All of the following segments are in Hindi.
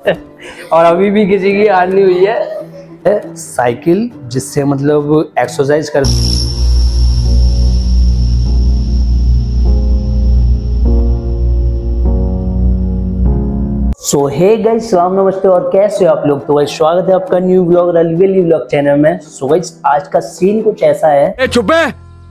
और अभी भी किसी की हार नहीं हुई है। साइकिल जिससे मतलब एक्सरसाइज कर। सो हे गाइस, सलाम नमस्ते और कैसे हो आप लोग। तो गाइस स्वागत है आपका न्यू ब्लॉग रलवेली ब्लॉग चैनल में। सो गाइस आज का सीन कुछ ऐसा है। चुप है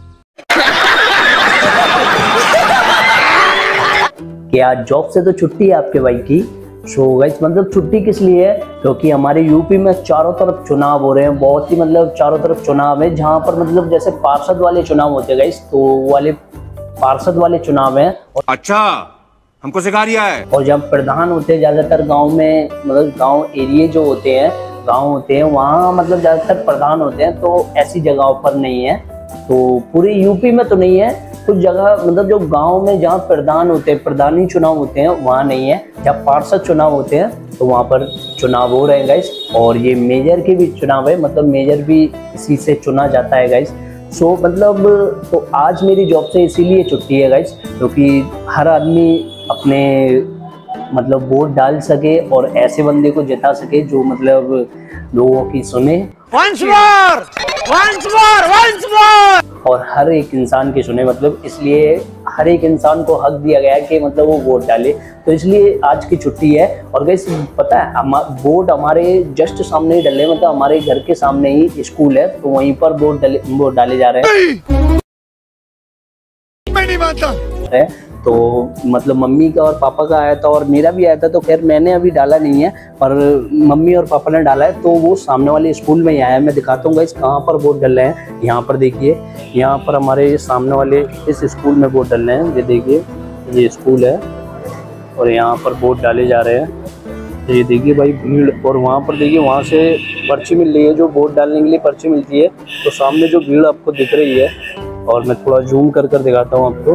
कि आज जॉब से तो छुट्टी है आपके भाई की। सो गाइस मतलब छुट्टी किस लिए है, क्योंकि हमारे यूपी में चारों तरफ चुनाव हो रहे हैं। बहुत ही मतलब चारों तरफ चुनाव है, जहां पर मतलब जैसे पार्षद वाले चुनाव होते हैं गाइस, तो वाले पार्षद वाले चुनाव है। अच्छा, हमको सिखा रिया है। और जब प्रधान होते हैं ज्यादातर गांव में, मतलब गांव एरिया जो होते हैं, गांव होते हैं वहाँ मतलब ज्यादातर प्रधान होते हैं। तो ऐसी जगहों पर नहीं है, तो पूरे यूपी में तो नहीं है, कुछ जगह मतलब जो गांव में जहाँ प्रधान होते हैं, प्रधानी चुनाव होते हैं वहाँ नहीं है। जब पार्षद चुनाव होते हैं तो वहाँ पर चुनाव हो रहे हैं गाइस। और ये मेजर के भी चुनाव है, मतलब मेजर भी इसी से चुना जाता है गाइस। सो मतलब तो आज मेरी जॉब से इसीलिए छुट्टी है गाइस, क्योंकि हर आदमी अपने मतलब वोट डाल सके और ऐसे बंदे को जिता सके जो मतलब लोगों की सुने। Once more! और हर एक इंसान की सुने, मतलब इसलिए हर एक इंसान को हक दिया गया है कि मतलब वो वोट डाले। तो इसलिए आज की छुट्टी है। और गाइस पता है वोट हमारे जस्ट सामने ही डले, मतलब हमारे घर के सामने ही स्कूल है, तो वहीं पर वोट डाले जा रहे हैं। मैं नहीं मानता है तो मतलब मम्मी का और पापा का आया था और मेरा भी आया था। तो खैर मैंने अभी डाला नहीं है, पर मम्मी और पापा ने डाला है। तो वो सामने वाले स्कूल में ही आया है। मैं दिखाता हूँ गाइस कहाँ पर वोट डल रहे हैं। यहाँ पर देखिए, यहाँ पर हमारे सामने वाले इस स्कूल में वोट डल रहे हैं। ये देखिए, ये स्कूल है और यहाँ पर वोट डाले जा रहे हैं। ये देखिए भाई भीड़। और वहाँ पर देखिए, वहाँ से पर्ची मिल रही है, जो वोट डालने के लिए पर्ची मिलती है। तो सामने जो भीड़ आपको दिख रही है, और मैं थोड़ा जूम कर दिखाता हूँ आपको।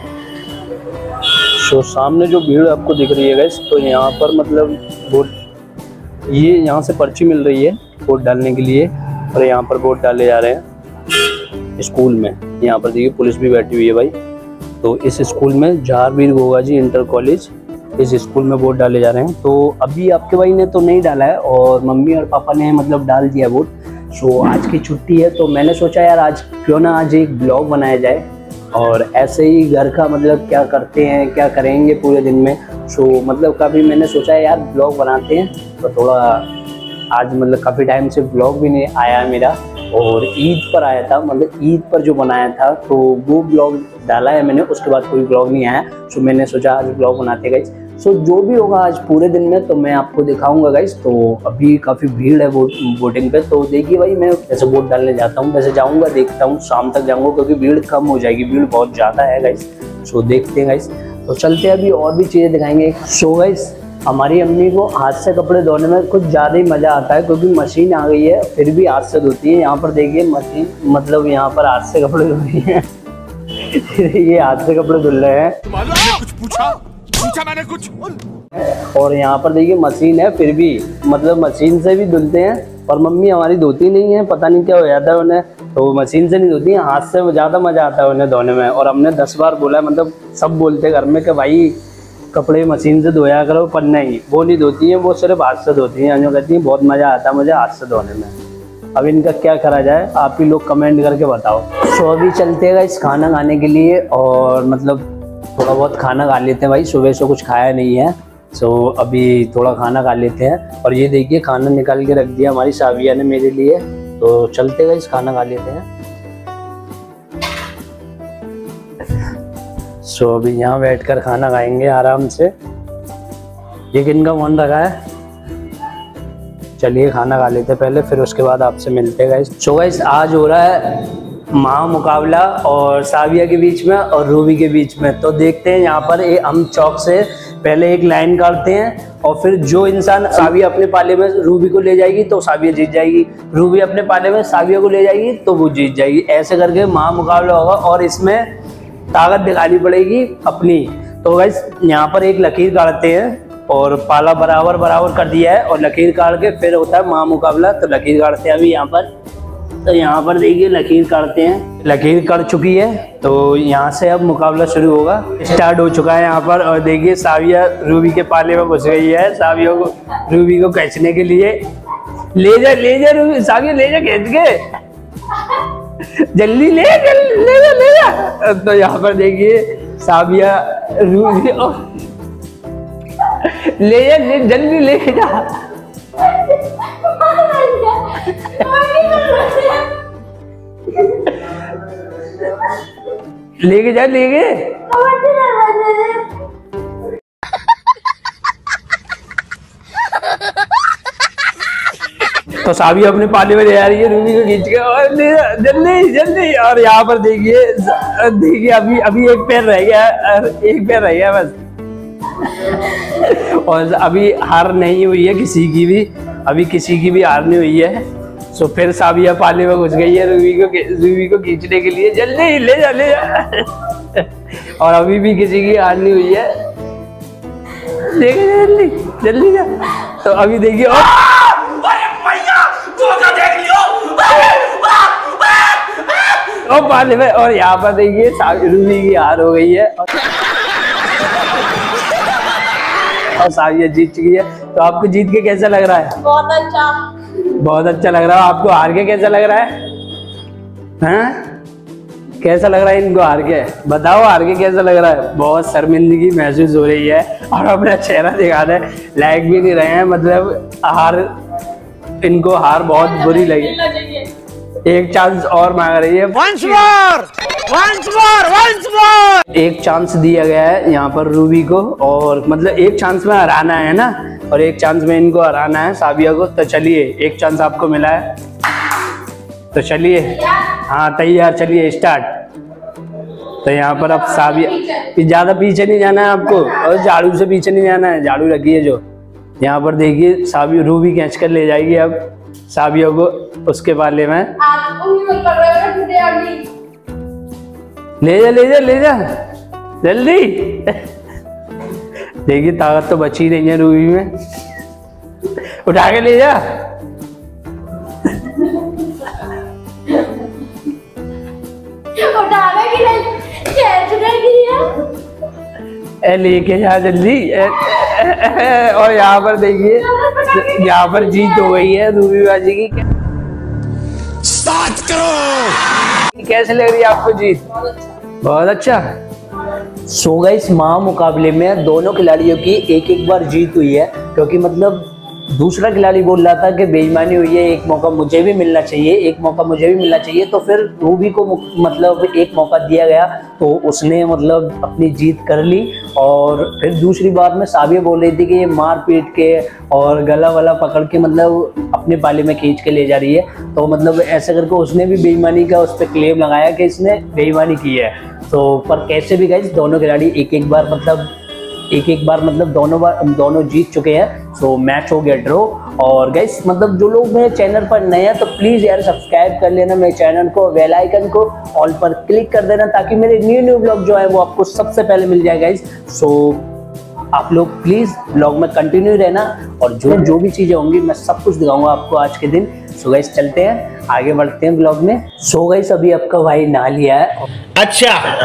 तो सामने जो भीड़ आपको दिख रही है गाइस, तो यहाँ पर मतलब वोट, ये यहाँ से पर्ची मिल रही है वोट डालने के लिए, और यहाँ पर वोट डाले जा रहे हैं स्कूल में। यहाँ पर देखिए पुलिस भी बैठी हुई है भाई। तो इस स्कूल में जहारवीर गोगाजी इंटर कॉलेज, इस स्कूल में वोट डाले जा रहे हैं। तो अभी आपके भाई ने तो नहीं डाला है और मम्मी और पापा ने मतलब डाल दिया वोट। सो आज की छुट्टी है, तो मैंने सोचा यार आज क्यों ना आज एक ब्लॉग बनाया जाए, और ऐसे ही घर का मतलब क्या करते हैं, क्या करेंगे पूरे दिन में। सो मतलब काफ़ी मैंने सोचा है यार ब्लॉग बनाते हैं। तो थोड़ा आज मतलब काफ़ी टाइम से ब्लॉग भी नहीं आया है मेरा, और ईद पर आया था, मतलब ईद पर जो बनाया था तो वो ब्लॉग डाला है मैंने, उसके बाद कोई ब्लॉग नहीं आया। सो मैंने सोचा आज ब्लॉग बनाते गाइस। सो जो भी होगा आज पूरे दिन में तो मैं आपको दिखाऊंगा गाइस। तो अभी काफ़ी भीड़ है वोटिंग पे। तो देखिए भाई, मैं जैसे वोट डालने जाता हूँ, वैसे जाऊँगा, देखता हूँ, शाम तक जाऊँगा, क्योंकि भीड़ कम हो जाएगी, भीड़ बहुत ज़्यादा है गाइस। सो देखते हैं गाइस। तो चलते हैं, अभी और भी चीज़ें दिखाएंगे। सो गाइस हमारी अम्मी को हाथ से कपड़े धोने में कुछ ज़्यादा ही मज़ा आता है, क्योंकि मशीन आ गई है, फिर भी हाथ से धोती है। यहाँ पर देखिए मशीन, मतलब यहाँ पर हाथ से कपड़े धो रही है। ये हाथ से कपड़े धुल रहे हैं। कुछ पूछा मैंने कुछ। और यहाँ पर देखिए मशीन है, फिर भी मतलब मशीन से भी धुलते हैं। और मम्मी हमारी धोती नहीं है, पता नहीं क्या हो जाता है उन्हें, तो मशीन से नहीं धोती है, हाथ से ज़्यादा मज़ा आता है उन्हें धोने में। और हमने 10 बार बोला, मतलब सब बोलते हैं घर में कि भाई कपड़े मशीन से धोया करो, पर नहीं, वो नहीं धोती हैं, वो सिर्फ हाथ से धोती हैं। जो कहती हैं बहुत मज़ा आता है मुझे हाथ से धोने में। अब इनका क्या करा जाए, आप ही लोग कमेंट करके बताओ। सो अभी चलते हैं इस खाना खाने के लिए, और मतलब थोड़ा बहुत खाना खा लेते हैं भाई, सुबह से कुछ खाया नहीं है। सो अभी थोड़ा खाना खा लेते हैं। और ये देखिए खाना निकाल के रख दिया हमारी साविया ने मेरे लिए। तो चलते हैं इस खाना खा लेते हैं। सो अभी यहाँ बैठकर खाना खाएंगे आराम से। ये किनका मन रखा है, चलिए खाना खा लेते हैं पहले, फिर उसके बाद आपसे मिलते हैं गाइस। सो गाइस आज हो रहा है महामुकाबला और साविया के बीच में और रूबी के बीच में। तो देखते हैं, यहाँ पर हम चौक से पहले एक लाइन काटते हैं, और फिर जो इंसान साविया अपने पाले में रूबी को ले जाएगी तो साविया जीत जाएगी, रूबी अपने पाले में साविया को ले जाएगी तो वो जीत जाएगी। ऐसे करके महामुकाबला होगा, और इसमें ताकत दिखानी पड़ेगी अपनी। तो गाइस यहाँ पर एक लकीर काटते हैं, और पाला बराबर कर दिया है, और लकीर काट के फिर होता है महामुकाबला। तो लकीर काटते हैं अभी यहाँ पर। तो यहाँ पर देखिए लकीर काटते हैं, लकीर कट चुकी है तो यहाँ से अब मुकाबला शुरू होगा, स्टार्ट हो चुका है यहाँ पर। और देखिए साविया रूबी के पाले में घुस गई है, साविया को रूबी को खींचने के लिए। ले जा रूबी, साविया ले जा खींच के, जल्दी ले जा। तो यहाँ पर देखिए साविया रूबी ले जा, जल्दी ले जा। लेके जा, लेके तो साविया अपने पाले में ले आ रही है रूबी को खींच के, और जल्दी जल्दी। और यहाँ पर देखिए अभी एक पैर रह गया बस। और अभी हार नहीं हुई है किसी की भी, अभी किसी की भी हार नहीं हुई है। सो फिर साविया पाले में घुस गई है रूबी को खींचने के लिए, जल्दी ले जा। और अभी भी किसी की हार नहीं हुई है, जल्दी जा। तो अभी देखिए और पाले में, और यहाँ पर देखिए रूबी की हार हो गई है और साविया जीत चुकी है। तो आपको जीत के कैसा लग रहा है? बहुत अच्छा लग रहा है। आपको हार के कैसा लग रहा है? हाँ, कैसा लग रहा है इनको हार के? बताओ हार के कैसा लग रहा है? बहुत शर्मिंदगी महसूस हो रही है और अपना चेहरा दिखाने लायक भी नहीं रहे हैं, मतलब इनको हार बहुत बुरी लगी। एक चांस और मांग रही है, Once more! एक चांस दिया गया है यहाँ पर रूबी को, और मतलब एक चांस में हराना है ना, और एक चांस में इनको हराना है साविया को। तो चलिए, एक चांस आपको मिला है तो चलिए, हाँ तैयार, चलिए स्टार्ट। तो यहाँ पर अब साविया, ज्यादा पीछे नहीं जाना है आपको, और झाड़ू से पीछे नहीं जाना है, झाड़ू रखी है जो। यहाँ पर देखिए साविया रूबी खींच कर ले जाएगी अब साविया को उसके बाले में। ले जा जल्दी। देखिए ताकत तो बची नहीं है रूबी में, उठा के ले जा। लेके जा जल्दी। और यहाँ पर देखिए, यहाँ पर जीत हो गई है रूबी बाजी की। स्टार्ट करो। कैसे लग रही है आपको जीत? बहुत अच्छा। सो गाइस, मुकाबले में दोनों खिलाड़ियों की एक बार जीत हुई है, क्योंकि मतलब दूसरा खिलाड़ी बोल रहा था कि बेईमानी हुई है, एक मौका मुझे भी मिलना चाहिए, तो फिर रूबी को मतलब एक मौका दिया गया, तो उसने मतलब अपनी जीत कर ली। और फिर दूसरी बात में साविया बोल रही थी कि ये मार पीट के और गला वाला पकड़ के मतलब अपने पाले में खींच के ले जा रही है, तो मतलब ऐसा करके उसने भी बेईमानी का उस पर क्लेम लगाया कि इसने बेईमानी की है। तो पर कैसे भी गाइस, दोनों खिलाड़ी एक बार मतलब दोनों जीत चुके हैं। सो मैच हो गया ड्रॉ। और गाइस मतलब जो लोग मेरे चैनल पर नए हैं तो प्लीज यार सब्सक्राइब कर लेना मेरे चैनल को, बेल आइकन को ऑल पर क्लिक कर देना, ताकि मेरे न्यू ब्लॉग जो है वो आपको सबसे पहले मिल जाए गाइस। सो आप लोग प्लीज ब्लॉग में कंटिन्यू रहना, और जो भी चीजें होंगी मैं सब कुछ दिखाऊंगा आपको आज के दिन। सो गाइस चलते हैं, आगे बढ़ते हैं ब्लॉग में। सो गाइस अभी आपका भाई नहा लिया है। अच्छा।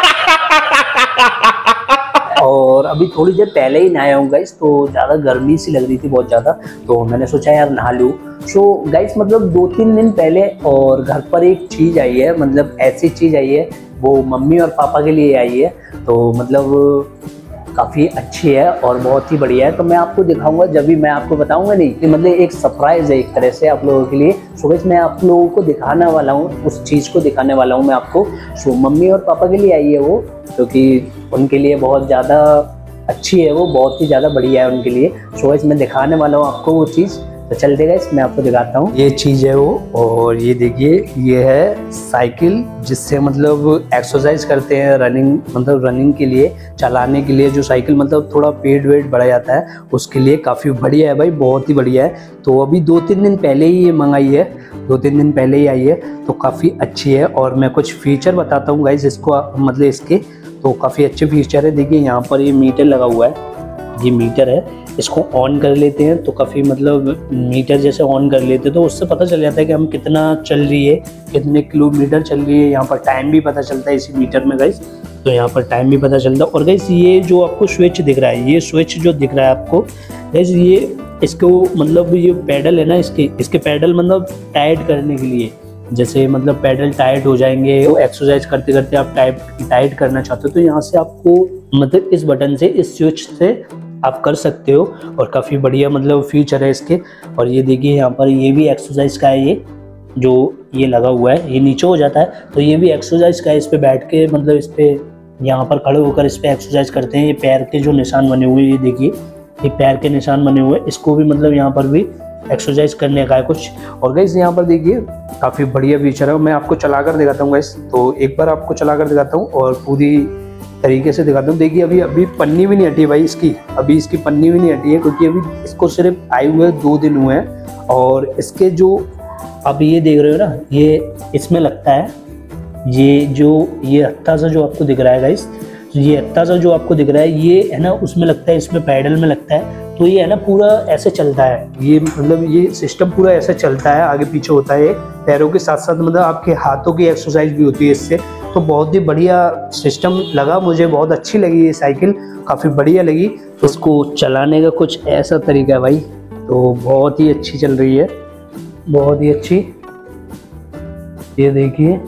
और अभी थोड़ी देर पहले ही नहाया हूँ गाइस, तो ज़्यादा गर्मी सी लग रही थी बहुत ज़्यादा, तो मैंने सोचा यार नहा लूँ। सो गाइस मतलब 2-3 दिन पहले और घर पर एक चीज़ आई है, मतलब ऐसी चीज़ आई है, वो मम्मी और पापा के लिए आई है, तो मतलब काफ़ी अच्छी है और बहुत ही बढ़िया है। तो मैं आपको दिखाऊंगा, जब भी मैं आपको बताऊंगा नहीं कि मतलब एक सरप्राइज है एक तरह से आप लोगों के लिए। सो गाइस मैं आप लोगों को दिखाने वाला हूँ, उस चीज़ को दिखाने वाला हूँ मैं आपको। सो मम्मी और पापा के लिए आई है वो, क्योंकि उनके लिए बहुत ज़्यादा अच्छी है, वो बहुत ही ज़्यादा बढ़िया है उनके लिए। सो गाइस मैं दिखाने वाला हूँ आपको वो चीज़। तो चलते गाइस मैं आपको दिखाता हूँ, ये चीज़ है वो। और ये देखिए, ये है साइकिल, जिससे मतलब एक्सरसाइज करते हैं, रनिंग के लिए, चलाने के लिए। जो साइकिल मतलब थोड़ा पेट वेट बढ़ा जाता है, उसके लिए काफ़ी बढ़िया है भाई, बहुत ही बढ़िया है। तो अभी 2-3 दिन पहले ही ये मंगाई है, 2-3 दिन पहले ही आई है, तो काफ़ी अच्छी है। और मैं कुछ फीचर बताता हूँ गाइस इसको, मतलब इसके तो काफ़ी अच्छे फीचर है। देखिए यहाँ पर ये मीटर लगा हुआ है, ये मीटर है, इसको ऑन कर लेते हैं तो काफ़ी मतलब मीटर जैसे ऑन कर लेते हैं तो उससे पता चल जाता है कि हम कितना चल रही है, कितने किलोमीटर चल रही है। यहाँ पर टाइम भी पता चलता है इसी मीटर में गाइस, तो यहाँ पर टाइम भी पता चलता है। और गाइस ये जो आपको स्विच दिख रहा है, ये स्विच जो दिख रहा है आपको गाइस, ये इसको मतलब ये पैडल है ना, इसके पैडल मतलब टाइट करने के लिए, जैसे मतलब पैडल टाइट हो जाएंगे तो एक्सरसाइज करते करते आप टाइट करना चाहते हो तो यहाँ से आपको मतलब इस बटन से, इस स्विच से आप कर सकते हो। और काफ़ी बढ़िया मतलब फीचर है इसके। और ये देखिए यहाँ पर ये भी एक्सरसाइज का है, ये जो ये लगा हुआ है ये नीचे हो जाता है तो ये भी एक्सरसाइज का है। इस पे बैठ के मतलब इस पे यहाँ पर खड़े होकर इस पे एक्सरसाइज करते हैं। ये पैर के जो निशान बने हुए, ये देखिए ये पैर के निशान बने हुए, इसको भी मतलब यहाँ पर भी एक्सरसाइज करने का है कुछ। और गाइस यहाँ पर देखिए काफ़ी बढ़िया फीचर है, मैं आपको चला कर दिखाता हूँ गाइस। तो एक बार आपको चला कर दिखाता हूँ और पूरी तरीके से दिखाता हूँ। देखिए अभी पन्नी भी नहीं हटी है भाई इसकी, अभी इसकी पन्नी भी नहीं हटी है क्योंकि अभी इसको सिर्फ आए हुए 2 दिन हुए हैं। और इसके जो अब ये देख रहे हो ना, ये इसमें लगता है, ये हत्था सा जो आपको दिख रहा है गाइस, ये हत्था सा जो आपको दिख रहा है ये है ना, उसमें लगता है, इसमें पैडल में लगता है। तो ये है ना पूरा ऐसे चलता है, ये मतलब ये सिस्टम पूरा ऐसे चलता है, आगे पीछे होता है पैरों के साथ साथ, मतलब आपके हाथों की एक्सरसाइज भी होती है इससे। तो बहुत ही बढ़िया सिस्टम लगा मुझे, बहुत अच्छी लगी ये साइकिल, काफ़ी बढ़िया लगी। तो उसको चलाने का कुछ ऐसा तरीका है भाई, तो बहुत ही अच्छी चल रही है, बहुत ही अच्छी। ये देखिए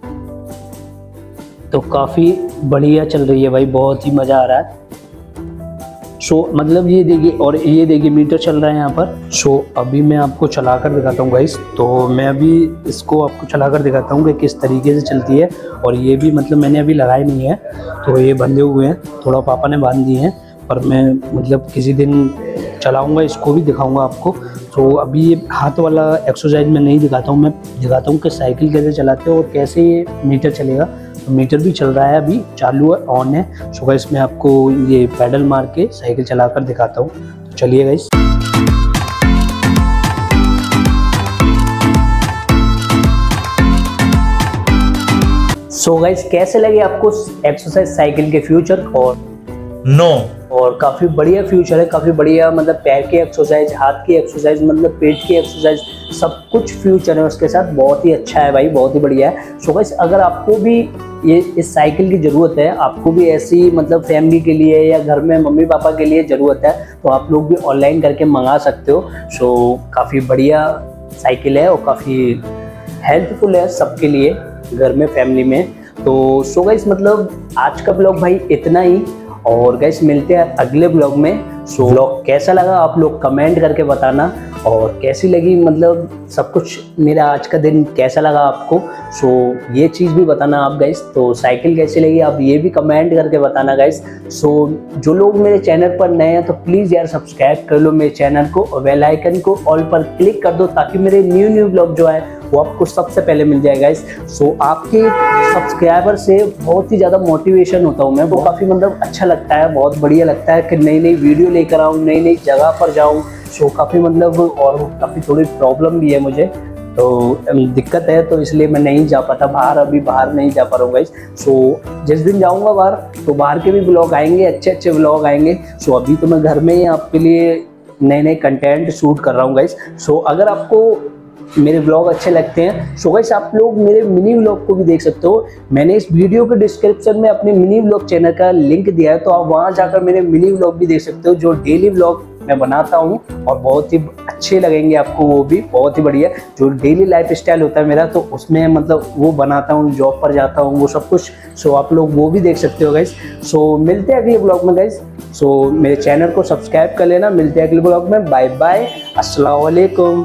तो काफ़ी बढ़िया चल रही है भाई, बहुत ही मज़ा आ रहा है। मतलब ये देखिए, और ये देखिए मीटर चल रहा है यहाँ पर। अभी मैं आपको चलाकर दिखाता हूँ गाइस, तो मैं अभी इसको आपको चलाकर दिखाता हूँ कि किस तरीके से चलती है। और ये भी मतलब मैंने अभी लगाए नहीं है, तो ये बंधे हुए हैं, थोड़ा पापा ने बांध दिए हैं, पर मैं मतलब किसी दिन चलाऊँगा, इसको भी दिखाऊँगा आपको। तो अभी ये हाथ वाला एक्सरसाइज मैं नहीं दिखाता हूँ, मैं दिखाता हूँ कि साइकिल कैसे चलाते हो और कैसे ये मीटर चलेगा। तो मीटर भी चल रहा है, अभी चालू है, ऑन है। सो गाइस मैं आपको ये पैडल मार के साइकिल चलाकर दिखाता हूँ, तो चलिए गाइस। सो गाइस कैसे लगे आपको एक्सरसाइज साइकिल के फ्यूचर? और नो और काफ़ी बढ़िया फ्यूचर है, काफ़ी बढ़िया, मतलब पैर की एक्सरसाइज, हाथ की एक्सरसाइज, मतलब पेट की एक्सरसाइज, सब कुछ फ्यूचर है उसके साथ, बहुत ही अच्छा है भाई, बहुत ही बढ़िया है। सो गाइस अगर आपको भी ये इस साइकिल की ज़रूरत है, आपको भी ऐसी मतलब फैमिली के लिए या घर में मम्मी पापा के लिए ज़रूरत है, तो आप लोग भी ऑनलाइन करके मंगा सकते हो। सो काफ़ी बढ़िया साइकिल है और काफ़ी हेल्पफुल है सबके लिए घर में, फैमिली में। तो सो गाइस मतलब आज का ब्लॉग भाई इतना ही, और गाइस मिलते हैं अगले ब्लॉग में। सो ब्लॉग कैसा लगा आप लोग कमेंट करके बताना, और कैसी लगी मतलब सब कुछ, मेरा आज का दिन कैसा लगा आपको। सो ये चीज़ भी बताना आप गाइस, तो साइकिल कैसी लगी आप ये भी कमेंट करके बताना गाइस। सो जो लोग मेरे चैनल पर नए हैं तो प्लीज़ यार सब्सक्राइब कर लो मेरे चैनल को, और बेल आइकन को ऑल पर क्लिक कर दो, ताकि मेरे न्यू ब्लॉग जो है वो आपको सबसे पहले मिल जाएगा गाइस। सो आपके सब्सक्राइबर से बहुत ही ज़्यादा मोटिवेशन होता हूँ मैं, वो काफ़ी मतलब अच्छा लगता है, बहुत बढ़िया लगता है कि नई वीडियो लेकर आऊँ, नई जगह पर जाऊँ। सो काफ़ी मतलब, और काफ़ी थोड़ी प्रॉब्लम भी है मुझे, तो दिक्कत है, तो इसलिए मैं नहीं जा पाता बाहर, अभी बाहर नहीं जा पा रहा हूँ गाइस। सो जिस दिन जाऊँगा बाहर तो बाहर के भी ब्लॉग आएंगे, अच्छे ब्लॉग आएंगे। सो अभी तो मैं घर में ही आपके लिए नए कंटेंट शूट कर रहा हूँ गाइस। सो अगर आपको मेरे व्लॉग अच्छे लगते हैं सो गाइस आप लोग मेरे मिनी व्लॉग को भी देख सकते हो। मैंने इस वीडियो के डिस्क्रिप्शन में अपने मिनी व्लॉग चैनल का लिंक दिया है, तो आप वहां जाकर मेरे मिनी व्लॉग भी देख सकते हो, जो डेली व्लॉग मैं बनाता हूं, और बहुत ही अच्छे लगेंगे आपको, वो भी बहुत ही बढ़िया। जो डेली लाइफ स्टाइल होता है मेरा, तो उसमें मतलब वो बनाता हूँ, जॉब पर जाता हूँ, वो सब कुछ। सो आप लोग वो भी देख सकते हो गाइस। सो मिलते हैं अगले ब्लॉग में गाइस। सो मेरे चैनल को सब्सक्राइब कर लेना, मिलते हैं अगले ब्लॉग में। बाय बाय, अस्सलाम वालेकुम।